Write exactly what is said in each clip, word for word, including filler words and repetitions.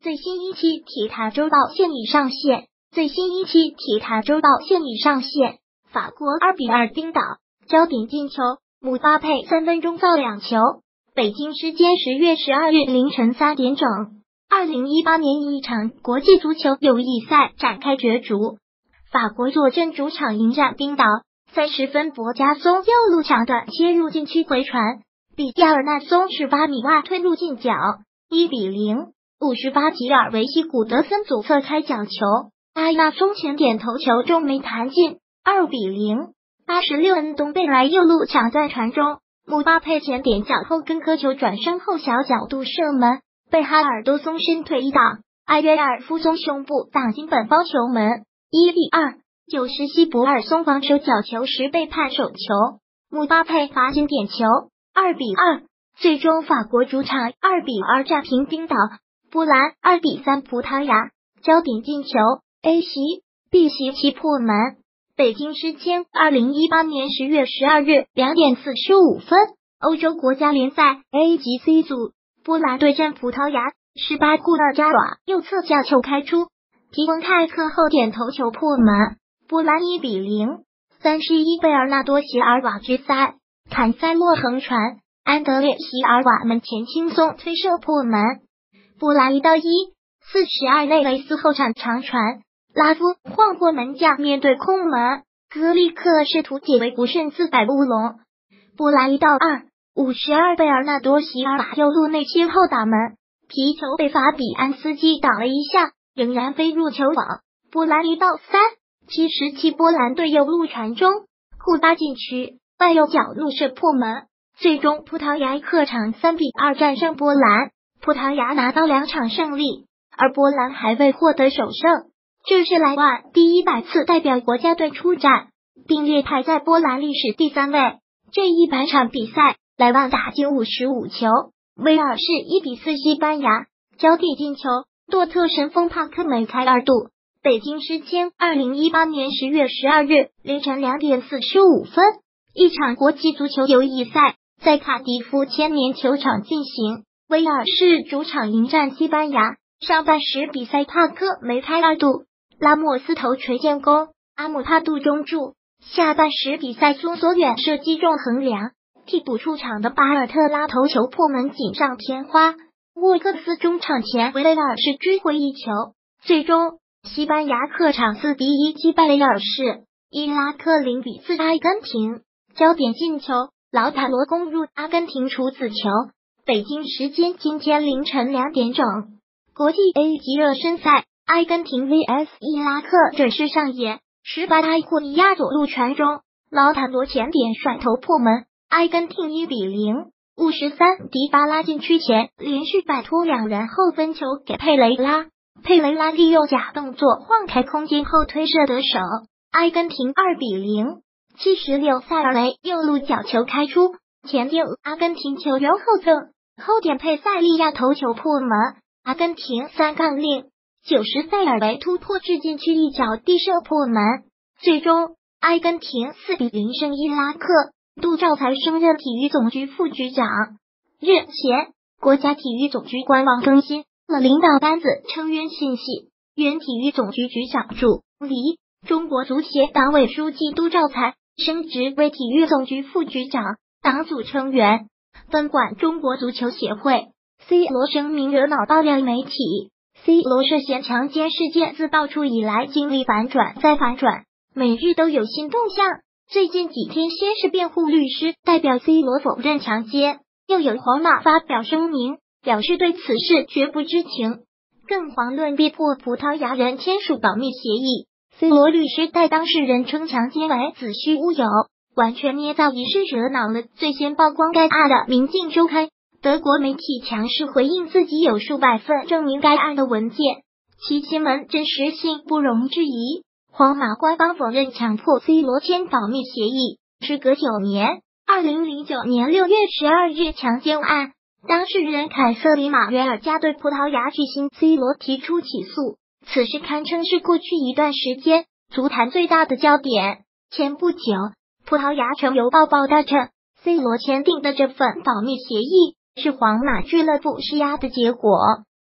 最新一期体坛周报现已上线。最新一期体坛周报现已上线。法国二比二冰岛，焦点进球，姆巴佩三分钟造两球。北京时间十月十二日凌晨三点整，二零一八年一场国际足球友谊赛展开角逐。法国坐镇主场迎战冰岛，三十分博加松右路抢断切入禁区回传，比亚尔纳松十八米外推入近角，一比零。五十八吉尔维西古德森左侧开角球，埃纳松前点头球中没弹进，二比零。八十六恩东贝莱右路抢断传中，姆巴佩前点脚后跟颗球转身后小角度射门，被哈尔多松伸腿一挡，埃约尔夫松胸部挡进本方球门，一比二。九十西博尔松防守角球时被判手球，姆巴佩罚进点球，二比二。最终法国主场二比二战平冰岛。波兰二比三葡萄牙，焦点进球 A 席 B 席其破门。北京时间二零一八年十月十二日两点四十五分，欧洲国家联赛 A 级 C 组，波兰对阵葡萄牙，十八库勒加瓦右侧角球开出，皮翁泰克后点头球破门，波兰一比零。三十一贝尔纳多席尔瓦直塞，坎塞洛横传，安德烈席尔瓦门前轻松推射破门。波兰一到一，四十二内雷斯后场长传，拉夫晃过门将，面对空门，格里克试图解围不慎自摆乌龙。波兰一到二，五十二贝尔纳多席尔瓦右路内切后打门，皮球被法比安斯基挡了一下，仍然飞入球网。波兰一到三，七十七波兰队右路传中，库巴禁区外右脚怒射破门。最终葡萄牙客场三比二战胜波兰。葡萄牙拿到两场胜利，而波兰还未获得首胜，这是莱万第一百次代表国家队出战，并列排在波兰历史第三位。这一百场比赛，莱万打进五十五球。威尔士一比四西班牙，焦点进球，多特神锋帕克梅开二度。北京时间二零一八年十月十二日凌晨两点四十五分，一场国际足球友谊赛在卡迪夫千年球场进行。威尔士主场迎战西班牙，上半时比赛帕克梅开二度，拉莫斯头锤建功，阿姆帕杜中柱。下半时比赛苏索远射击中横梁，替补出场的巴尔特拉头球破门锦上添花。沃克斯中场前为威尔士追回一球，最终西班牙客场四比一击败威尔士。伊拉克零比四阿根廷，焦点进球，劳塔罗攻入阿根廷处子球。北京时间今天凌晨两点整，国际 A 级热身赛，阿根廷 V S 伊拉克准时上演。十八埃库尼亚左路传中，劳塔罗前点甩头破门，阿根廷一比零。五十三迪巴拉禁区前连续摆脱两人后分球给佩雷拉，佩雷拉利用假动作晃开空间后推射得手，阿根廷二比零。七十六塞尔维右路角球开出，前点阿根廷球员后赠，后点佩塞利亚头球破门，阿根廷三杠零。九十塞尔维突破至禁区一脚地射破门，最终阿根廷四比零胜伊拉克。杜兆才升任体育总局副局长。日前，国家体育总局官网更新了领导班子成员信息，原体育总局局长助理、中国足协党委书记杜兆才升职为体育总局副局长，党组成员，分管中国足球协会。C 罗声明惹恼爆料媒体。C 罗涉嫌强奸事件自爆出以来，经历反转再反转，每日都有新动向。最近几天，先是辩护律师代表 C 罗否认强奸，又有皇马发表声明，表示对此事绝不知情，更遑论逼迫葡萄牙人签署保密协议。C 罗律师代当事人称强奸为子虚乌有，完全捏造一事，惹恼了最先曝光该案的《明镜周刊》。德国媒体强势回应自己有数百份证明该案的文件，其新闻真实性不容置疑。皇马官方否认强迫 C 罗签保密协议。时隔九年，二零零九年六月十二日强奸案，当事人凯瑟琳马约尔加对葡萄牙巨星 C 罗提出起诉，此事堪称是过去一段时间足坛最大的焦点。前不久，葡萄牙城邮报报道称 ，C 罗签订的这份保密协议是皇马俱乐部施压的结果。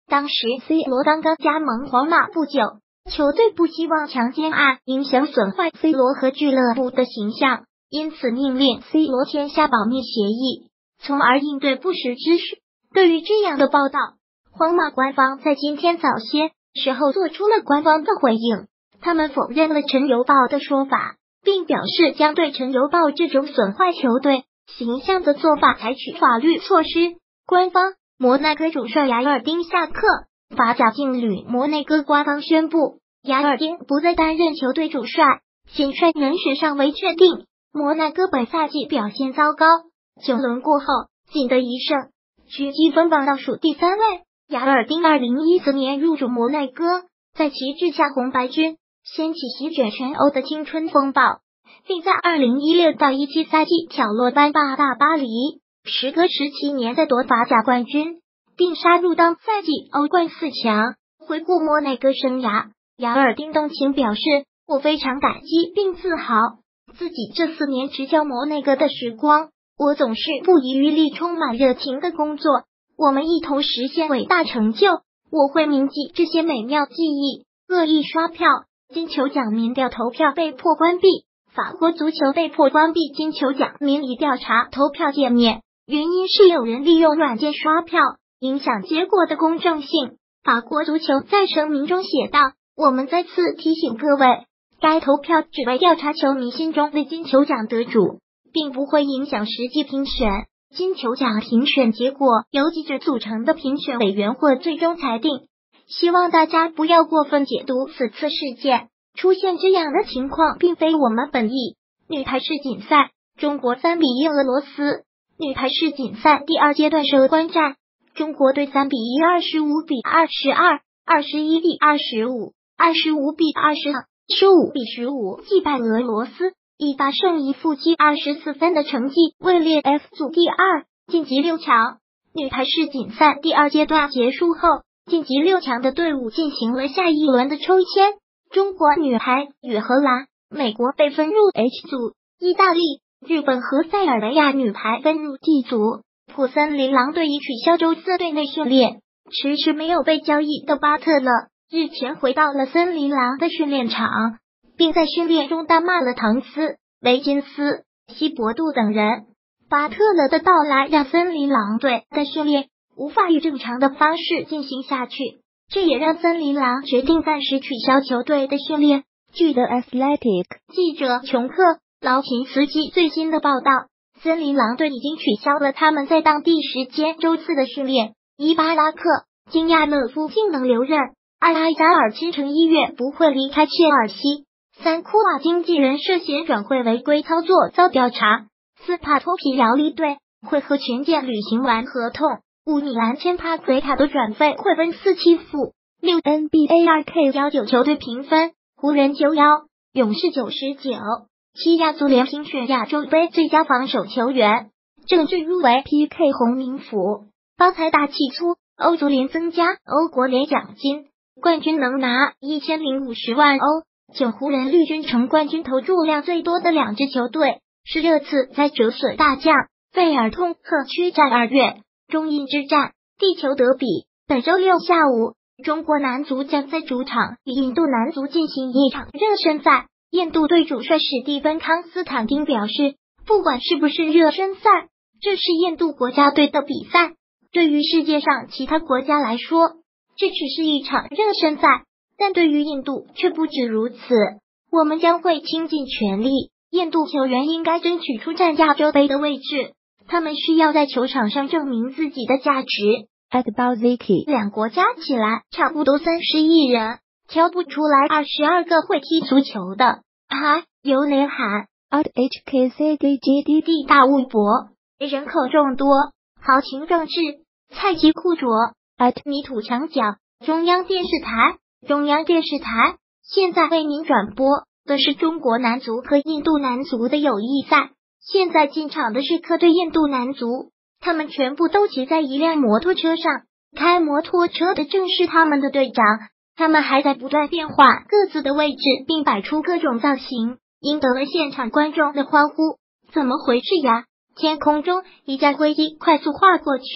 当时 C 罗刚刚加盟皇马不久，球队不希望强奸案影响损坏 C 罗和俱乐部的形象，因此命令 C 罗签下保密协议，从而应对不实之事。对于这样的报道，皇马官方在今天早些时候做出了官方的回应，他们否认了陈邮报的说法，并表示将对陈邮报这种损坏球队形象的做法采取法律措施。官方，摩纳哥主帅雅尔丁下课，法甲劲旅摩纳哥官方宣布，雅尔丁不再担任球队主帅，新帅人选尚未确定。摩纳哥本赛季表现糟糕，九轮过后仅得一胜，居积分榜倒数第三位。雅尔丁二零一四年入主摩纳哥，在其治下红白军掀起席卷全欧的青春风暴，并在二零一六到一七赛季挑落班霸大巴黎，时隔十七年再夺法甲冠军，并杀入当赛季欧冠四强。回顾摩纳哥生涯，雅尔丁动情表示，我非常感激并自豪自己这四年执教摩纳哥的时光，我总是不遗余力充满热情的工作，我们一同实现伟大成就，我会铭记这些美妙记忆。恶意刷票，金球奖民调投票被迫关闭，法国足球被迫关闭金球奖民意调查投票界面，原因是有人利用软件刷票，影响结果的公正性。法国足球在声明中写道，我们再次提醒各位，该投票只为调查球迷心中的金球奖得主，并不会影响实际评选。金球奖评选结果由记者组成的评选委员会最终裁定，希望大家不要过分解读此次事件。出现这样的情况并非我们本意。女排世锦赛，中国三比一俄罗斯。女排世锦赛第二阶段收官战，中国队三比一、二十五比二十二、二十一比二十五、二十五比二十、十五比十五击败俄罗斯，以八胜一负积二十四分的成绩位列 F 组第二，晋级六强。女排世锦赛第二阶段结束后，晋级六强的队伍进行了下一轮的抽签。中国女排与荷兰、美国被分入 H 组，意大利、日本和塞尔维亚女排分入 D 组。普森林狼队已取消周四队内训练，迟迟没有被交易的巴特勒日前回到了森林狼的训练场，并在训练中大骂了唐斯、维金斯、希伯杜等人。巴特勒的到来让森林狼队的训练无法以正常的方式进行下去，这也让森林狼决定暂时取消球队的训练。据 The Athletic 记者琼克·劳琴斯基最新的报道，森林狼队已经取消了他们在当地时间周四的训练。伊巴拉克、金亚勒夫竟能留任，而埃扎尔今成一月不会离开切尔西。三库瓦经纪人涉嫌转会违规操作遭调查。斯帕托皮姚利队会和权健履行完合同。乌米兰签帕奎塔的转费会分四期付。六 N B A 二 K 十九球队评分：湖人九十一，勇士九十九。七亚足联评选亚洲杯最佳防守球员，郑智入围 P K 洪明甫。发财大气粗，欧足联增加欧国联奖金，冠军能拿一千零五十万欧。九湖人绿军成冠军投注量最多的两支球队，是热刺在折损大将贝尔通克缺战二月。中印之战，地球德比，本周六下午，中国男足将在主场与印度男足进行一场热身赛。印度队主帅史蒂芬·康斯坦丁表示，不管是不是热身赛，这是印度国家队的比赛。对于世界上其他国家来说，这只是一场热身赛，但对于印度却不止如此。我们将会倾尽全力，印度球员应该争取出战亚洲杯的位置，他们需要在球场上证明自己的价值。At Balziki 两国加起来差不多三十亿人，挑不出来二十二个会踢足球的。还有雷喊 at H K C G G D D 大物博，人口众多，豪情壮志，菜鸡酷啄 at 泥土墙角。中央电视台，中央电视台现在为您转播的是中国男足和印度男足的友谊赛。现在进场的是客队印度男足，他们全部都骑在一辆摩托车上，开摩托车的正是他们的队长。他们还在不断变化各自的位置，并摆出各种造型，赢得了现场观众的欢呼。怎么回事呀？天空中一架飞机快速划过去，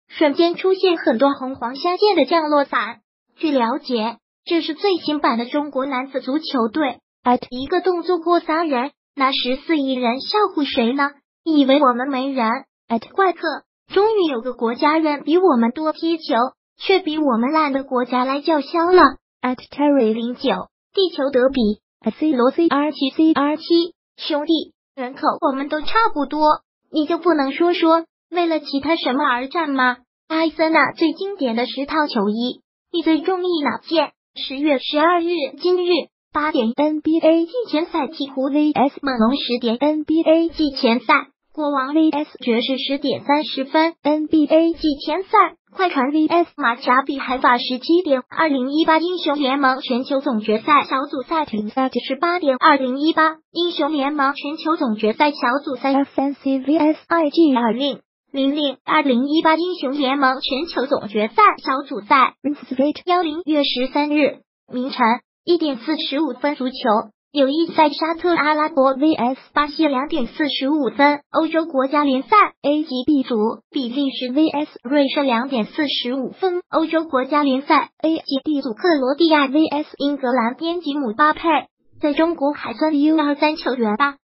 瞬间出现很多红黄相间的降落伞。据了解，这是最新版的中国男子足球队。一个动作过三人，那十四亿人笑话谁呢？以为我们没人？怪客，终于有个国家人比我们多踢球，却比我们烂的国家来叫嚣了。Terry 零九，地球德比 ，C 罗 C R 七 C R 七，兄弟，人口我们都差不多，你就不能说说为了其他什么而战吗？埃森纳最经典的十套球衣，你最中意哪件？十月十二日，今日八点 N B A 季前赛，鹈鹕 V S 猛龙十点 N B A 季前赛，国王 V S 爵士十点三十分 N B A 季前赛，快船 V S 马卡比海法十七点二零一八英雄联盟全球总决赛小组赛停赛十八点二零一八英雄联盟全球总决赛小组赛 F N C V S I G 二零零零二零一八英雄联盟全球总决赛小组赛幺零月十三日凌晨一点四十五分足球友谊赛沙特阿拉伯 V S 巴西两点四十五分欧洲国家联赛 A 级 B 组比利时 V S 瑞士两点四十五分欧洲国家联赛 A 级 D 组克罗地亚 V S 英格兰边吉姆巴佩，在中国还算 U 二十三球员吧。